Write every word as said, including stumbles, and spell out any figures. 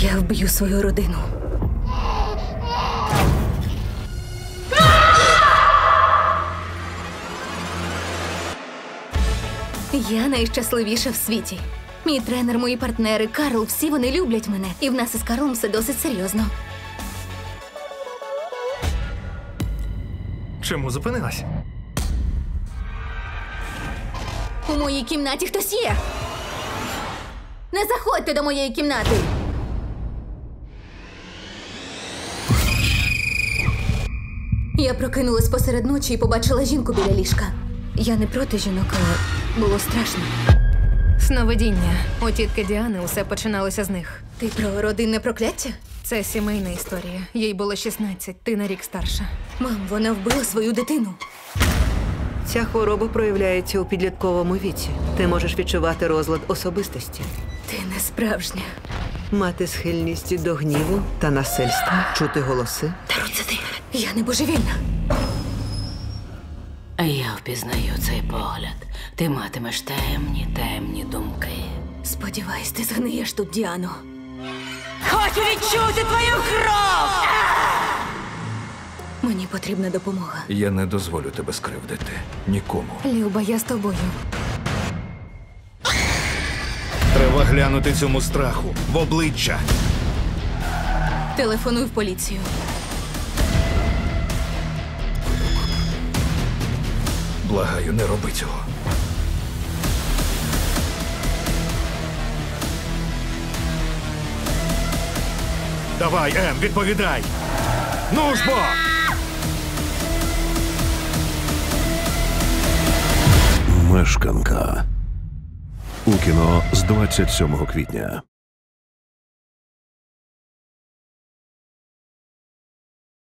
Я вб'ю свою родину. Я найщасливіша в світі. Мій тренер, мої партнери, Карл, всі вони люблять мене. І в нас із Карлом все досить серйозно. Чому зупинилась? У моїй кімнаті хтось є. Не заходьте до моєї кімнати. Я прокинулась посеред ночі і побачила жінку біля ліжка. Я не проти жінок, але було страшно. Сновидіння. У тітки Діани усе починалося з них. Ти про родинне прокляття? Це сімейна історія. Їй було шістнадцять, ти на рік старша. Мам, вона вбила свою дитину. Ця хвороба проявляється у підлітковому віці. Ти можеш відчувати розлад особистості, Ти не справжня. мати схильність до гніву та насильства, чути голоси. Таро, це ти. Я не божевільна. Я впізнаю цей погляд. Ти матимеш темні, темні думки. Сподіваюсь, ти згниєш тут, Діано. Хочу відчути твою кров! Мені потрібна допомога. Я не дозволю тебе скривдити. Нікому. Люба, я з тобою. Треба глянути цьому страху в обличчя. Телефонуй в поліцію. Благаю, не роби цього. Давай, Ем, відповідай! Ну ж бо! Мешканка. У кіно з двадцять сьомого квітня.